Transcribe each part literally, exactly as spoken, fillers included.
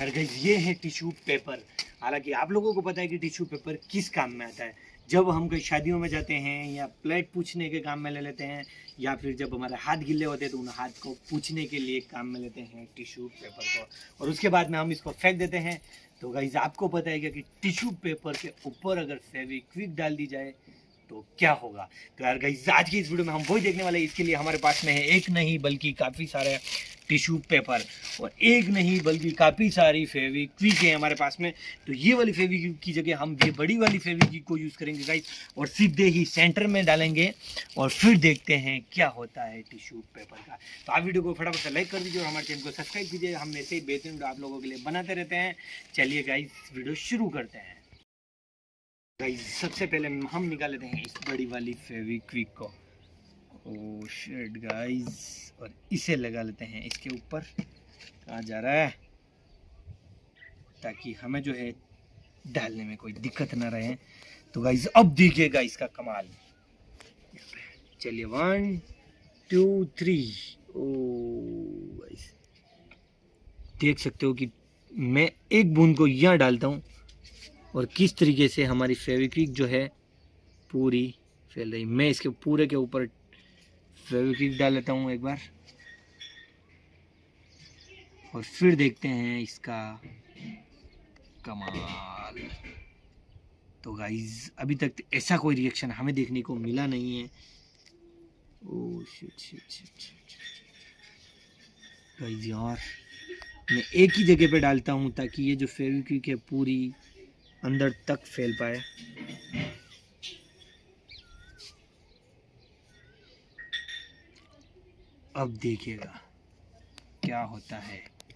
और गाइस ये है टिश्यू पेपर। हालांकि आप लोगों को पता है कि टिश्यू पेपर किस काम में आता है। जब हम कहीं शादियों में जाते हैं या प्लेट पूछने के काम में ले लेते हैं, या फिर जब हमारे हाथ गीले होते हैं तो उन हाथ को पूछने के लिए काम में लेते हैं टिश्यू पेपर को, और उसके बाद में हम इसको फेंक देते हैं। तो गाइस आपको पता है क्या कि टिश्यू पेपर के ऊपर अगर फेविक्विक डाल दी जाए तो क्या होगा। तो यार गाइस आज की इस वीडियो में हम वही देखने वाले हैं। इसके लिए हमारे पास में है एक नहीं बल्कि काफ़ी सारे टिश्यू पेपर, और एक नहीं बल्कि काफ़ी सारी फेविक्विक है हमारे पास में। तो ये वाली फेविक्विक की जगह हम ये बड़ी वाली फेविक्विक को यूज़ करेंगे गाइस, और सीधे ही सेंटर में डालेंगे और फिर देखते हैं क्या होता है टिश्यू पेपर का। तो आप वीडियो को फटाफट से लाइक कर दीजिए और हमारे चैनल को सब्सक्राइब कीजिए। हम ऐसे ही बेहतरीन वीडियो आप लोगों के लिए बनाते रहते हैं। चलिए गाइस वीडियो शुरू करते हैं। गाइस सबसे पहले हम निकाल लेते हैं इस बड़ी वाली फेविक्विक को। ओह शिट गाइस, और इसे लगा लेते हैं इसके ऊपर। कहाँ जा रहा है, ताकि हमें जो है डालने में कोई दिक्कत ना रहे। तो गाइस अब देखिएगा इसका कमाल। चलिए one two three. Oh guys देख सकते हो कि मैं एक बूंद को यहाँ डालता हूँ और किस तरीके से हमारी फेविक्विक जो है पूरी फैल रही। मैं इसके पूरे के ऊपर फेविक्विक डाल लेता हूँ एक बार, और फिर देखते हैं इसका कमाल। तो गाइस अभी तक ऐसा कोई रिएक्शन हमें देखने को मिला नहीं है। Oh shit shit shit shit guys, यार मैं एक ही जगह पे डालता हूँ ताकि ये जो फेविक्विक है पूरी अंदर तक फैल पाए। अब देखिएगा क्या होता है।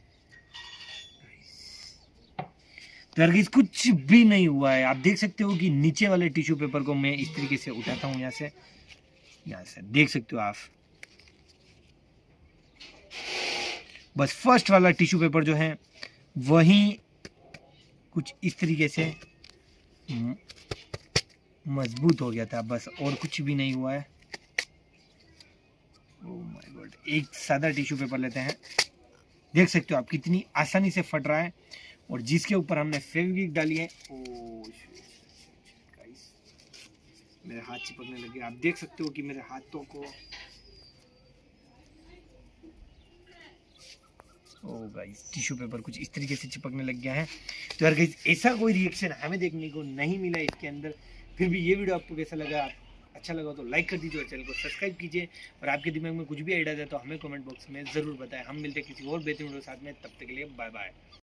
तो यार गाइस कुछ भी नहीं हुआ है। आप देख सकते हो कि नीचे वाले टिश्यू पेपर को मैं इस तरीके से उठाता हूँ, यहाँ से यहाँ से देख सकते हो आप। बस फर्स्ट वाला टिश्यू पेपर जो है वही कुछ इस तरीके से मजबूत हो गया था, बस और कुछ भी नहीं हुआ है। ओह माय गॉड, एक सादा टिश्यू पेपर लेते हैं। देख सकते हो आप कितनी आसानी से फट रहा है, और जिसके ऊपर हमने फेविक्विक डाली है। ओह गाइस मेरे हाथ चिपकने लगे। आप देख सकते हो कि मेरे हाथों को, ओह गाइस टिश्यू पेपर कुछ इस तरीके से चिपकने लग गया है। तो यार गाइस ऐसा कोई रिएक्शन हमें देखने को नहीं मिला इसके अंदर। फिर भी ये वीडियो आपको कैसा लगा, अच्छा लगा तो लाइक कर दीजिए और चैनल को सब्सक्राइब कीजिए। और आपके दिमाग में कुछ भी आइडिया है तो हमें कमेंट बॉक्स में ज़रूर बताएं। हम मिलते हैं किसी और बेहतरीन वीडियो के साथ में, तब तक के लिए बाय बाय।